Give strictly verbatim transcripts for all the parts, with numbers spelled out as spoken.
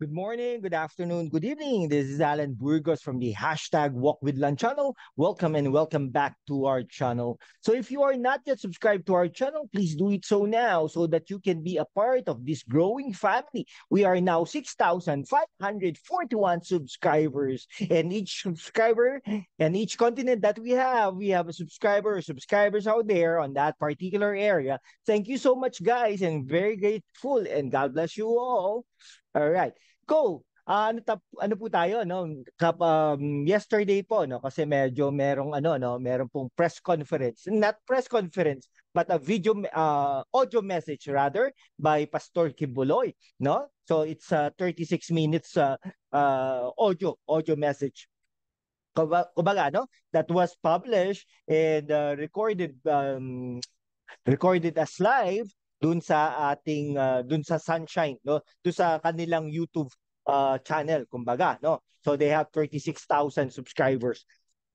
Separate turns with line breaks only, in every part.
Good morning, good afternoon, good evening. This is Alan Burgos from the hashtag Walk with Lan channel. Welcome and welcome back to our channel. So if you are not yet subscribed to our channel, please do it so now so that you can be a part of this growing family. We are now six thousand five hundred forty-one subscribers, and each subscriber and each continent that we have, we have a subscriber or subscribers out there on that particular area. Thank you so much, guys, and very grateful, and God bless you all. All right. Go. Ah, ano tap ano po tayo no kap um, yesterday po no kasi medyo merong ano no meron pong press conference, not press conference but a video uh, audio message rather by Pastor Kibuloy, no, so it's a thirty-six minutes uh, uh, audio audio message. Kuba- kumbaga no, that was published and uh, recorded um, recorded as live dun sa ating uh, dun sa Sunshine, no, dun sa kanilang YouTube uh, channel, kumbaga, no. So they have thirty-six thousand subscribers.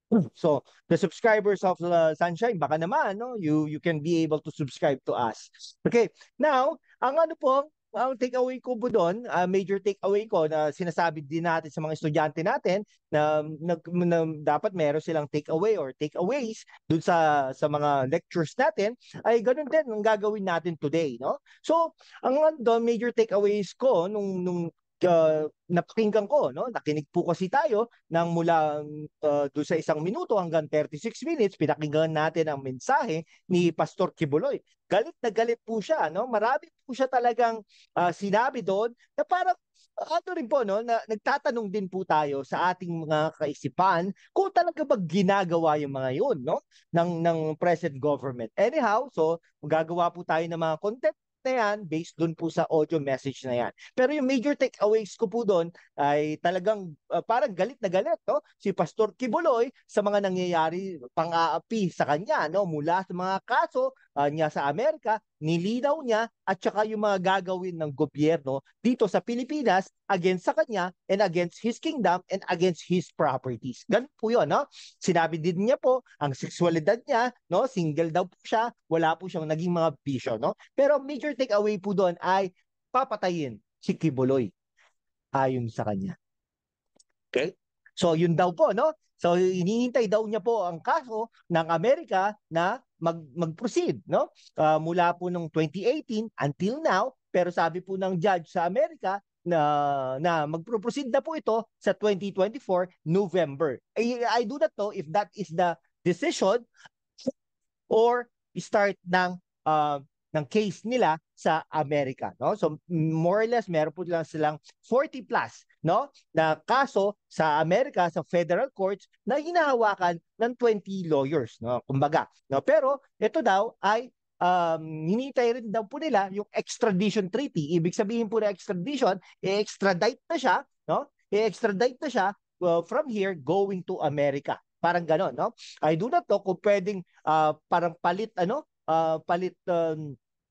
So the subscribers of uh, Sunshine, baka naman, no, you you can be able to subscribe to us. Okay. Now, ang ano po, ang takeaway ko po doon, uh, major takeaway ko na sinasabi din natin sa mga estudyante natin na, na, na dapat meron silang takeaway or takeaways dun sa sa mga lectures natin, ay ganun din ang gagawin natin today, no? So, ang ano, major takeaways ko nung nung uh, napakinggan ko, no? Nakinig po kasi tayo ng mula uh, doon sa isang minuto hanggang thirty-six minutes, pinakinggan natin ang mensahe ni Pastor Kibuloy. Galit na galit po siya, no? Marami po siya talagang uh, sinabi doon na parang ano rin po, no, na nagtatanong din po tayo sa ating mga kaisipan kung talaga ba ginagawa yung mga yun, no, ng ng present government. Anyhow, so gagawa po tayo ng mga content na yan based doon po sa audio message na yan. Pero yung major takeaways ko po doon ay talagang uh, parang galit na galit, no, si Pastor Kibuloy sa mga nangyayari pang-aapi sa kanya, no, mula sa mga kaso uh, niya sa Amerika, nilinaw niya, at saka yung mga gagawin ng gobyerno dito sa Pilipinas against sa kanya and against his kingdom and against his properties. Ganun po yun, no? Sinabi din niya po, ang sexualidad niya, no, single daw po siya, wala po siyang naging mga bisyo, no? Pero major takeaway po doon ay papatayin si Kibuloy ayon sa kanya. Okay? So yun daw po, no? So hinihintay daw niya po ang kaso ng Amerika na mag mag-proceed, no? Uh, mula po nung twenty eighteen until now, pero sabi po ng judge sa Amerika na na magpro-proceed na po ito sa twenty twenty-four November. I, I do not know if that is the decision or start ng uh, ng case nila sa Amerika, no? So more or less meron po lang silang forty plus, no, na kaso sa Amerika sa federal courts na hinahawakan ng twenty lawyers, no, kumbaga, no. Pero ito daw ay um, hinihintay rin daw po nila yung extradition treaty. Ibig sabihin po na extradition, i-extradite na siya, no? I-extradite na siya uh, from here going to America. Parang gano'n, no? I do not know kung pwedeng uh, parang palit, ano, uh, palit, um,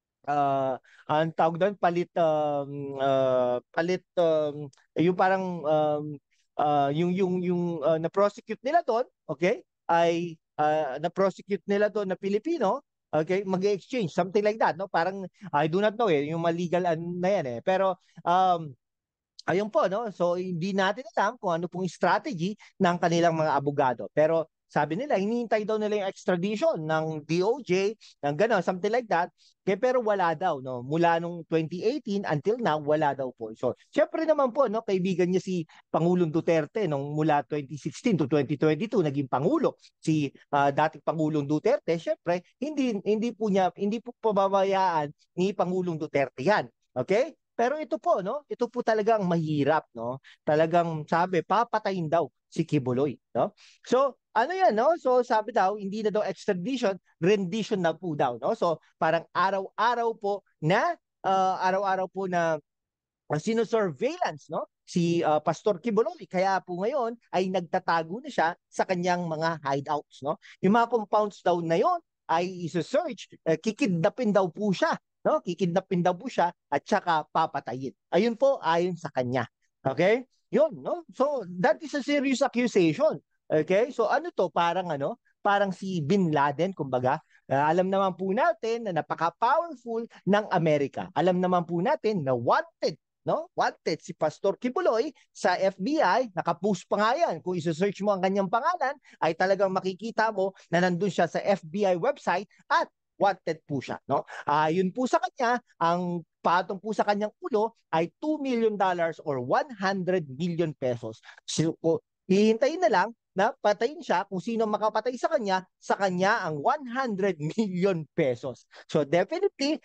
uh, ang tawag doon, palit, um, uh, palit, um, yung parang, um, uh, yung, yung, yung uh, na-prosecute nila doon, okay, ay uh, na-prosecute nila doon na Pilipino, okay, mag-exchange, something like that, no? Parang, I do not know eh, yung maligal na yan eh. Pero, um, ayun po, no? So, hindi natin alam kung ano pong strategy ng kanilang mga abogado. Pero sabi nila, hinihintay daw nila yung extradition ng D O J, ng gano'n, something like that. Kaya, pero wala daw, no? Mula nung twenty eighteen until now, wala daw po. So, syempre naman po, no? Kaibigan niya si Pangulong Duterte nung mula twenty sixteen to twenty twenty-two, naging Pangulo. Si uh, dating Pangulong Duterte, syempre, hindi, hindi po niya, hindi po pababayaan ni Pangulong Duterte yan. Okay? Pero ito po, no? Ito po talagang mahirap, no? Talagang sabi, papatayin daw si Kibuloy, no? So, ano yan, no? So, sabi daw, hindi na daw extradition, rendition na po daw, no? So, parang araw-araw po na, uh, araw-araw po na uh, sino-surveillance, no? Si uh, Pastor Kibuloy. Kaya po ngayon ay nagtatago na siya sa kanyang mga hideouts, no? Yung mga compounds daw na yon ay isa-search, uh, kikidnapin daw po siya, no? Kikidnapin daw po siya at saka papatayin. Ayun po ayon sa kanya. Okay? Yun, no? So that is a serious accusation. Okay? So ano to? Parang ano? Parang si Bin Laden, kumbaga. Uh, alam naman po natin na napaka-powerful ng Amerika. Alam naman po natin na wanted no? Wanted si Pastor Kibuloy sa F B I, nakapost pa nga yan. Kung iso-search mo ang kanyang pangalan, ay talagang makikita mo na nandun siya sa F B I website at wanted po siya, no? Ayon po sa kanya, ang patong po sa kanyang ulo ay two million dollars or one hundred million pesos. So, hihintayin na lang na patayin siya kung sino makapatay sa kanya, sa kanya ang one hundred million pesos. So definitely,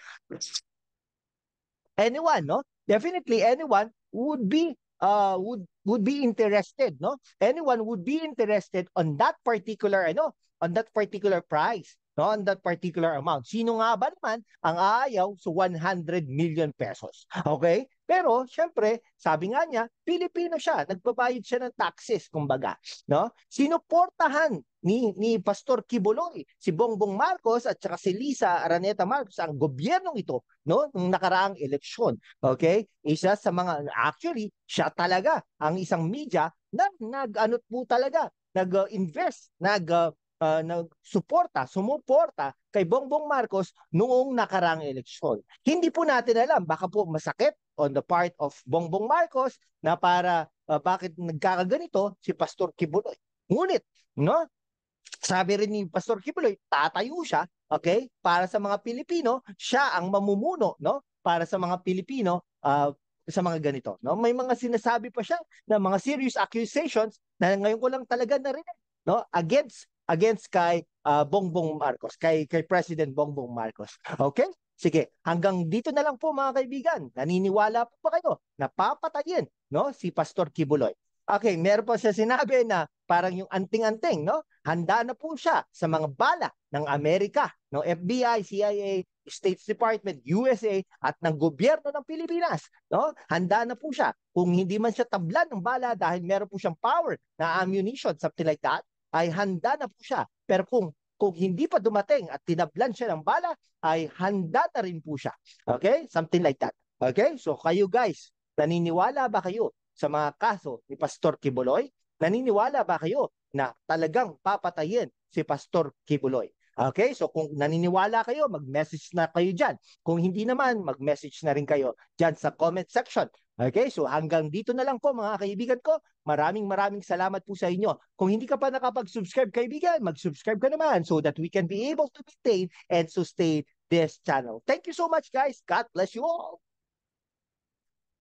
anyone, no? Definitely anyone would be uh would would be interested, no? Anyone would be interested on that particular ano, on that particular price, no? On that particular amount. Sino nga ba naman ang aayaw sa one hundred million pesos? Okay? Pero syempre, sabi nga niya, Pilipino siya, nagbabayad siya ng taxes, kumbaga, no? Sinuportahan ni ni Pastor Kibuloy, si Bongbong Marcos at saka si Lisa Araneta Marcos ang gobyernong ito, no, nung nakaraang eleksyon. Okay? Isa sa mga, actually, siya talaga ang isang media na nag-ano po talaga, nag-invest, nag uh, uh, nagsuporta, sumuporta kay Bongbong Marcos noong nakaraang eleksyon. Hindi po natin alam, baka po masakit on the part of Bongbong Marcos na para uh, bakit nagkakaganito si Pastor Kibuloy. Ngunit, no, sabi rin ni Pastor Kibuloy, tatayo siya, okay, para sa mga Pilipino, siya ang mamumuno, no, para sa mga Pilipino, uh, sa mga ganito, no? May mga sinasabi pa siya na mga serious accusations na ngayon ko lang talaga narinig, no, against against kay uh, Bongbong Marcos, kay kay President Bongbong Marcos. Okay? Sige, hanggang dito na lang po mga kaibigan. Naniniwala po ba kayo na papatayin, no, si Pastor Kibuloy? Okay, meron po siya sinabi na parang yung anting-anting, no? Handa na po siya sa mga bala ng Amerika, no, F B I, C I A, State Department, U S A at ng gobyerno ng Pilipinas, no? Handa na po siya. Kung hindi man siya tablan ng bala dahil meron po siyang power na ammunition, something like that, ay handa na po siya. Pero kung kung hindi pa dumating at tinablan siya ng bala, ay handa na rin po siya. Okay? Something like that. Okay? So kayo guys, naniniwala ba kayo sa mga kaso ni Pastor Kibuloy? Naniniwala ba kayo na talagang papatayin si Pastor Kibuloy? Okay? So kung naniniwala kayo, mag-message na kayo dyan. Kung hindi naman, mag-message na rin kayo dyan sa comment section. Okay? So hanggang dito na lang po mga kaibigan ko. Maraming maraming salamat po sa inyo. Kung hindi ka pa nakapag-subscribe kaibigan, mag-subscribe ka naman so that we can be able to maintain and sustain this channel. Thank you so much guys. God bless you all.